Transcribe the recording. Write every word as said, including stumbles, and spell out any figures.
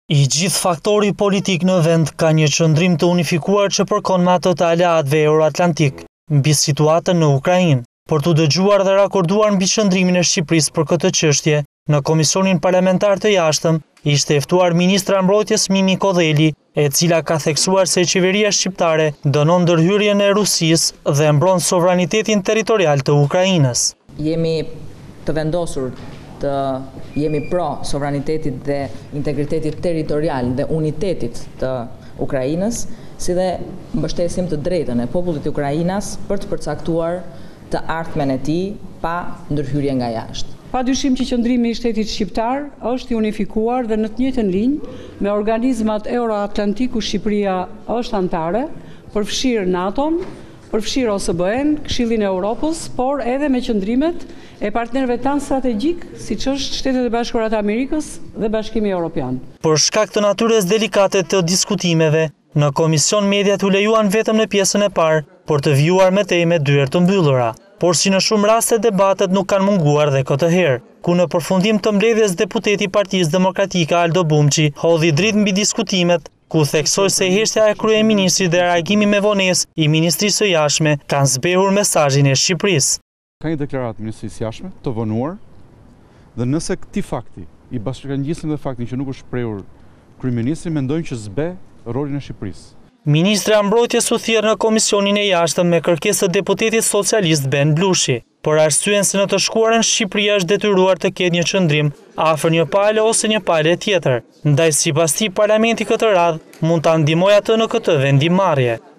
I gjithë faktori politik në vend ka një qëndrim të unifikuar që përkon me ato të aleatëve Euro-Atlantik mbi situatën në Ukrainë. Për të dëgjuar dhe rakorduar mbi qëndrimin e Shqipërisë për këtë çështje, në Komisionin Parlamentar të Jashtëm ishte e ftuar Ministra e Mbrojtjes Mimi Kodheli, e cila ka theksuar se qeveria shqiptare dënon ndërhyrjen e Rusisë dhe mbron sovranitetin territorial të Ukrainës. Jemi të vendosur të jemi pro sovranitetit dhe integritetit territorial dhe unitetit të Ukrainës, si dhe mbështesim të drejtën e popullit të Ukrainas për të përcaktuar të ardhmen e tij pa ndërhyrje nga jashtë. Padyshim që qëndrimi i shtetit shqiptar është i unifikuar dhe në të njëjtën linjë me organizmat Euro-Atlantik ku Shqipëria është anëtare, përfshirë NATO-n, përfshirë O S B E-n, Këshillin e Europës, por edhe me qëndrimet e partnerëve tanë strategjik, siç është Shtetet e Bashkuara të Amerikës dhe Bashkimi Evropian. Për shkak të natyrës delikate të diskutimeve, në komision mediat u lejuan vetëm në pjesën e parë, por të vjuar me teme dyert të mbyllura. Por si në shumë raste debatet nuk kanë munguar dhe këtë herë, ku në përfundim të mbledhjes deputeti i Partisë Demokratike Aldo Bumçi hodhi dritë mbi diskutimet, ku theksoi se heshtja e kryeministrit dhe reagimi me vonesë i Ministrisë së Jashtme kanë zbehur mesazhin e Shqipërisë. Ka një deklaratë e Ministrisë së Jashtme të vonuar, dhe nëse këtij fakti i bashkangjisim dhe faktin që nuk është shprehur kryeministri, mendojnë që zbe rolin e Shqipërisë. Ministra e Mbrojtjes u thirr në Komisionin e Jashtëm me kërkesë të deputetit socialist Ben Blushi, por arsyen se në të shkuarën Shqipëria është detyruar të ketë një qëndrim afër një pale ose një pale tjetër, ndaj sipas tij parlamenti këtë radhë mund ta ndihmojë atë në këtë vendimmarrje.